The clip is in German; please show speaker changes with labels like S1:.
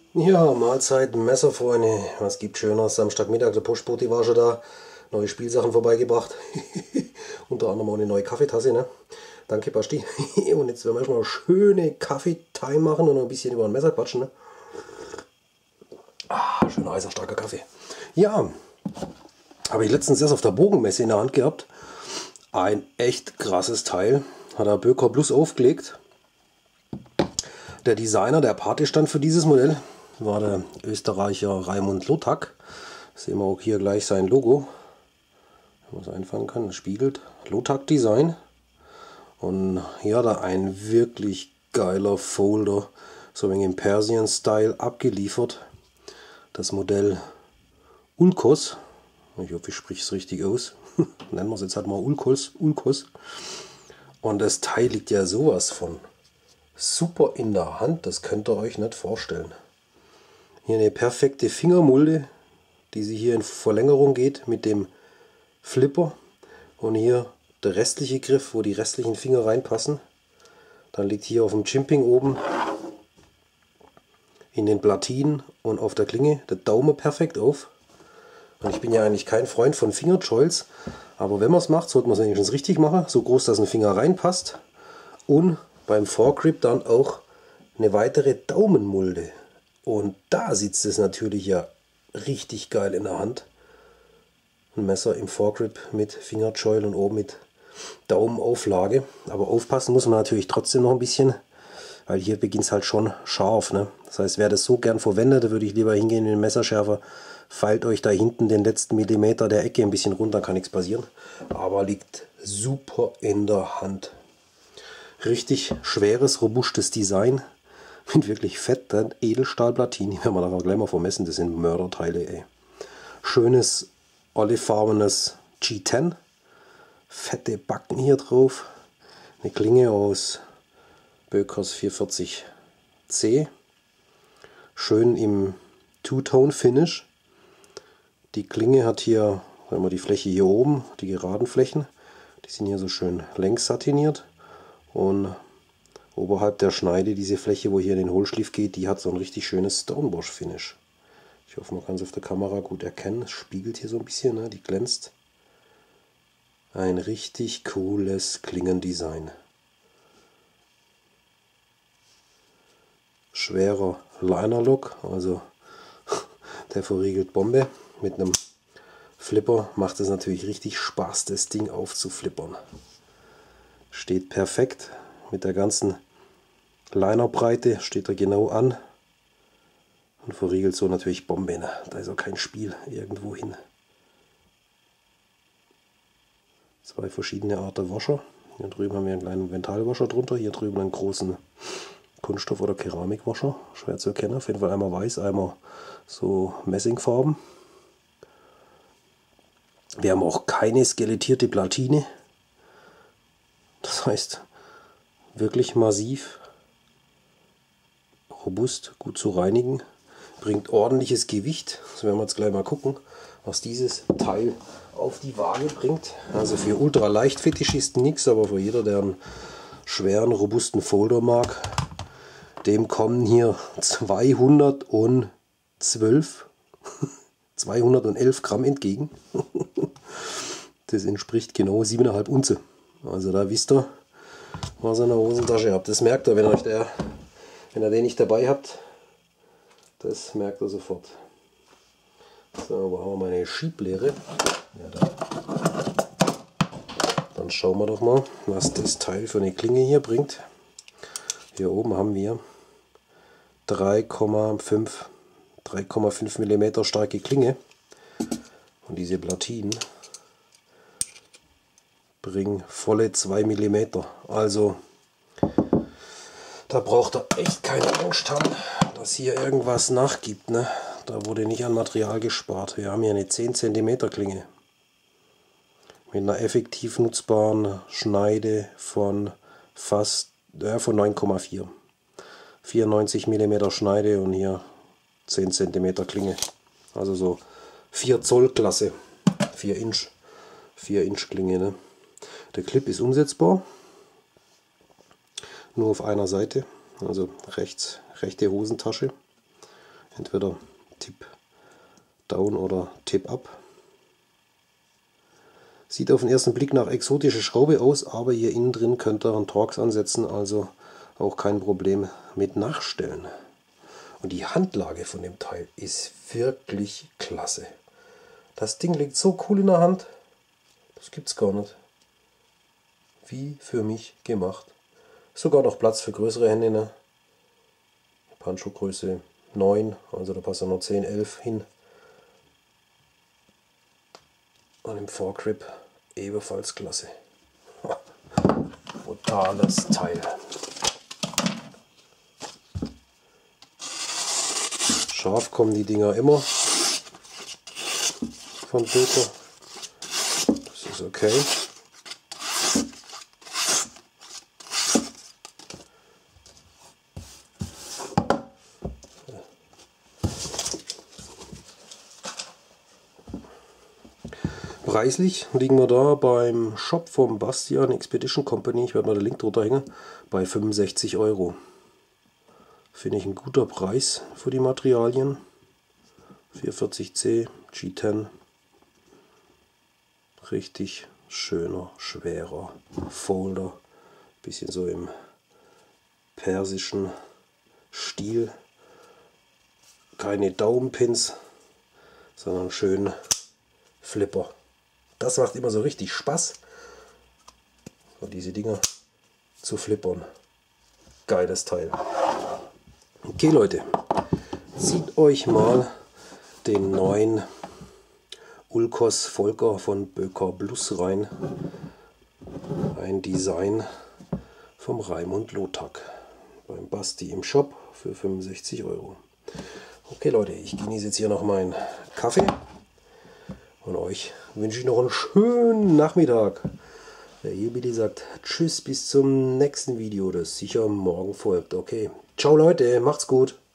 S1: Ja, Mahlzeit, Messerfreunde. Was gibt Schöneres? Samstagmittag, der Postbote war schon da. Neue Spielsachen vorbeigebracht. Unter anderem auch eine neue Kaffeetasse, ne? Danke, Basti. Und jetzt werden wir erstmal eine schöne Kaffeetime machen und noch ein bisschen über ein Messer quatschen, ne? Schöner heißer, starker Kaffee. Ja, habe ich letztens erst auf der Bogenmesse in der Hand gehabt. Ein echt krasses Teil. Hat der Böker Plus aufgelegt. Der Designer, der Pate stand für dieses Modell, war der Österreicher Raimund Lothak. Sehen wir auch hier gleich sein Logo. Wenn man es einfangen kann, das spiegelt. Lothak Design. Und hier hat er ein wirklich geiler Folder, so ein wenig im Persian-Style abgeliefert. Das Modell Ulkos. Ich hoffe, ich spreche es richtig aus. Nennen wir es jetzt halt mal Ulkos. Und das Teil liegt ja sowas von super in der Hand, das könnt ihr euch nicht vorstellen. Hier eine perfekte Fingermulde, die sie hier in Verlängerung geht mit dem Flipper. Und hier der restliche Griff, wo die restlichen Finger reinpassen. Dann liegt hier auf dem Chimping oben in den Platinen und auf der Klinge der Daumen perfekt auf. Und ich bin ja eigentlich kein Freund von Fingerjoils, aber wenn man es macht, sollte man es wenigstens richtig machen, so groß, dass ein Finger reinpasst. Und beim Foregrip dann auch eine weitere Daumenmulde. Und da sitzt es natürlich ja richtig geil in der Hand. Ein Messer im Foregrip mit Fingerjoil und oben mit Daumenauflage. Aber aufpassen muss man natürlich trotzdem noch ein bisschen, weil hier beginnt es halt schon scharf, ne? Das heißt, wer das so gern verwendet, da würde ich lieber hingehen in den Messerschärfer, feilt euch da hinten den letzten Millimeter der Ecke ein bisschen runter, kann nichts passieren. Aber liegt super in der Hand. Richtig schweres, robustes Design mit wirklich fetten Edelstahlplatinen. Die werden wir nachher gleich mal vermessen, das sind Mörderteile, ey. Schönes olivefarbenes G10. Fette Backen hier drauf. Eine Klinge aus Bökers 440C. Schön im Two-Tone-Finish. Die Klinge hat hier, sagen wir, die Fläche hier oben, die geraden Flächen. Die sind hier so schön längs satiniert. Und oberhalb der Schneide, diese Fläche, wo hier in den Hohlschliff geht, die hat so ein richtig schönes Stonewash-Finish. Ich hoffe, man kann es auf der Kamera gut erkennen. Es spiegelt hier so ein bisschen, ne? Die glänzt. Ein richtig cooles Klingendesign. Schwerer Liner-Look, also der verriegelt Bombe. Mit einem Flipper macht es natürlich richtig Spaß, das Ding aufzuflippern. Steht perfekt mit der ganzen Linerbreite, steht er genau an und verriegelt so natürlich Bombe. Ne? Da ist auch kein Spiel irgendwo hin. Zwei verschiedene Arten Wascher. Hier drüben haben wir einen kleinen Ventalwascher drunter, hier drüben einen großen Kunststoff- oder Keramikwascher. Schwer zu erkennen, auf jeden Fall einmal weiß, einmal so Messingfarben. Wir haben auch keine skelettierte Platine. Das heißt, wirklich massiv, robust, gut zu reinigen, bringt ordentliches Gewicht. Das werden wir jetzt gleich mal gucken, was dieses Teil auf die Waage bringt. Also für Ultra-Leicht-Fetischisten nichts, aber für jeder, der einen schweren, robusten Folder mag, dem kommen hier 211 Gramm entgegen. Das entspricht genau 7,5 Unze. Also da wisst ihr, was ihr in der Hosentasche habt. Das merkt ihr, wenn ihr den nicht dabei habt. Das merkt ihr sofort. So, wo haben wir meine Schieblehre? Ja, da. Dann schauen wir doch mal, was das Teil für eine Klinge hier bringt. Hier oben haben wir 3,5 mm starke Klinge. Und diese Platinen bringen volle 2 mm. Also da braucht ihr echt keine Angst haben, dass hier irgendwas nachgibt. Ne? Da wurde nicht an Material gespart. Wir haben hier eine 10 cm Klinge mit einer effektiv nutzbaren Schneide von fast von 9,4. 94 mm Schneide und hier 10 cm Klinge. Also so 4 Zoll Klasse. 4 Inch Klinge. Ne? Der Clip ist umsetzbar. Nur auf einer Seite. Also rechte Hosentasche. Entweder Tip Down oder Tip Up. Sieht auf den ersten Blick nach exotischer Schraube aus, aber hier innen drin könnt ihr einen Torx ansetzen, also auch kein Problem mit Nachstellen. Und die Handlage von dem Teil ist wirklich klasse. Das Ding liegt so cool in der Hand, das gibt's gar nicht. Wie für mich gemacht. Sogar noch Platz für größere Hände. Ne? Handschuhgröße 9, also da passen noch 10, 11 hin. Und im Foregrip ebenfalls klasse. Brutales Teil. Scharf kommen die Dinger immer vom Böker. Das ist okay. Preislich liegen wir da beim Shop vom Bastian Expedition Company, ich werde mal den Link drunter hängen, bei 65 €. Finde ich ein guter Preis für die Materialien. 440C G10. Richtig schöner, schwerer Folder. Bisschen so im persischen Stil. Keine Daumenpins, sondern schön Flipper. Das macht immer so richtig Spaß, diese Dinger zu flippern. Geiles Teil. Okay Leute, zieht euch mal den neuen Ulkos Volker von Böker Plus rein. Ein Design vom Raimund Lothak beim Basti im Shop für 65 €. Okay Leute, ich genieße jetzt hier noch meinen Kaffee. Und euch wünsche ich noch einen schönen Nachmittag. Der Jubili sagt tschüss, bis zum nächsten Video, das sicher morgen folgt. Okay, ciao Leute, macht's gut.